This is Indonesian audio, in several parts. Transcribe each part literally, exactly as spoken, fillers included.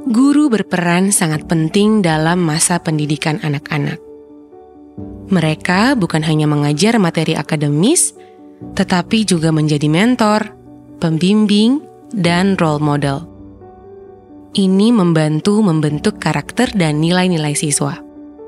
Guru berperan sangat penting dalam masa pendidikan anak-anak. Mereka bukan hanya mengajar materi akademis, tetapi juga menjadi mentor, pembimbing, dan role model. Ini membantu membentuk karakter dan nilai-nilai siswa.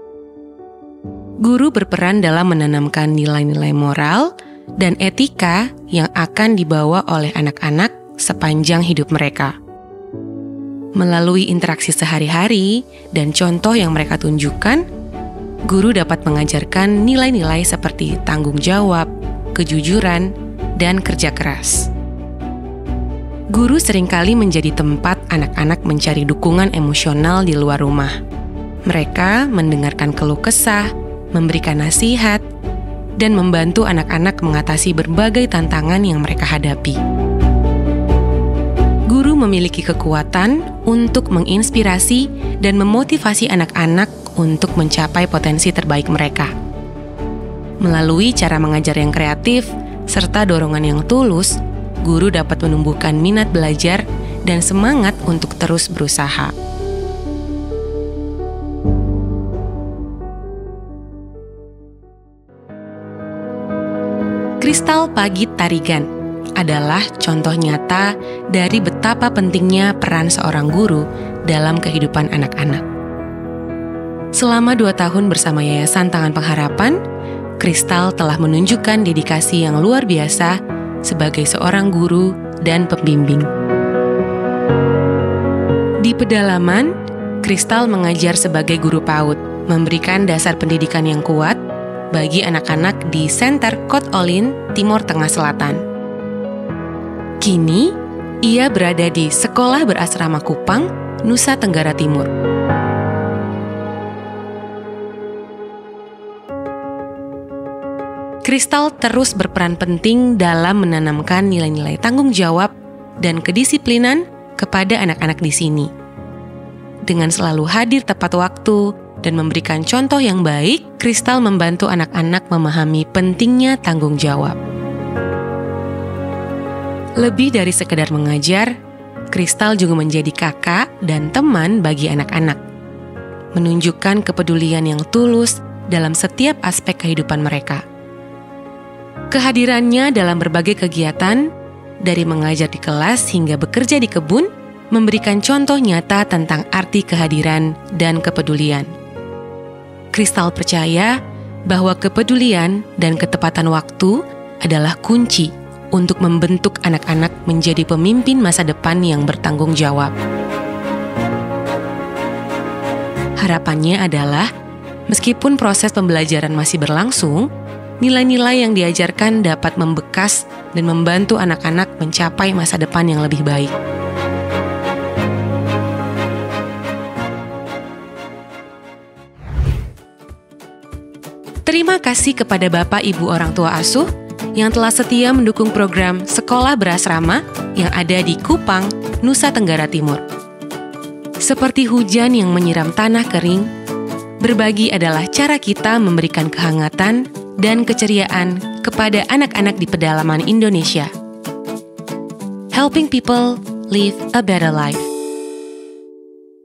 Guru berperan dalam menanamkan nilai-nilai moral dan etika yang akan dibawa oleh anak-anak sepanjang hidup mereka. Melalui interaksi sehari-hari dan contoh yang mereka tunjukkan, guru dapat mengajarkan nilai-nilai seperti tanggung jawab, kejujuran, dan kerja keras. Guru seringkali menjadi tempat anak-anak mencari dukungan emosional di luar rumah. Mereka mendengarkan keluh kesah, memberikan nasihat, dan membantu anak-anak mengatasi berbagai tantangan yang mereka hadapi. Guru memiliki kekuatan untuk menginspirasi dan memotivasi anak-anak untuk mencapai potensi terbaik mereka. Melalui cara mengajar yang kreatif serta dorongan yang tulus, guru dapat menumbuhkan minat belajar dan semangat untuk terus berusaha. Kristal Pagit Tarigan adalah contoh nyata dari betapa pentingnya peran seorang guru dalam kehidupan anak-anak. Selama dua tahun bersama Yayasan Tangan Pengharapan, Kristal telah menunjukkan dedikasi yang luar biasa sebagai seorang guru dan pembimbing. Di pedalaman, Kristal mengajar sebagai guru PAUD, memberikan dasar pendidikan yang kuat bagi anak-anak di Center Kot Olin, Timur Tengah Selatan. Kini, ia berada di Sekolah Berasrama Kupang, Nusa Tenggara Timur. Kristal terus berperan penting dalam menanamkan nilai-nilai tanggung jawab dan kedisiplinan kepada anak-anak di sini. Dengan selalu hadir tepat waktu dan memberikan contoh yang baik, Kristal membantu anak-anak memahami pentingnya tanggung jawab. Lebih dari sekedar mengajar, Kristal juga menjadi kakak dan teman bagi anak-anak, menunjukkan kepedulian yang tulus dalam setiap aspek kehidupan mereka. Kehadirannya dalam berbagai kegiatan, dari mengajar di kelas hingga bekerja di kebun, memberikan contoh nyata tentang arti kehadiran dan kepedulian. Kristal percaya bahwa kepedulian dan ketepatan waktu adalah kunci untuk membentuk anak-anak menjadi pemimpin masa depan yang bertanggung jawab. Harapannya adalah, meskipun proses pembelajaran masih berlangsung, nilai-nilai yang diajarkan dapat membekas dan membantu anak-anak mencapai masa depan yang lebih baik. Terima kasih kepada Bapak Ibu orang tua asuh yang telah setia mendukung program Sekolah Berasrama yang ada di Kupang, Nusa Tenggara Timur. Seperti hujan yang menyiram tanah kering, berbagi adalah cara kita memberikan kehangatan dan keceriaan kepada anak-anak di pedalaman Indonesia. Helping people live a better life.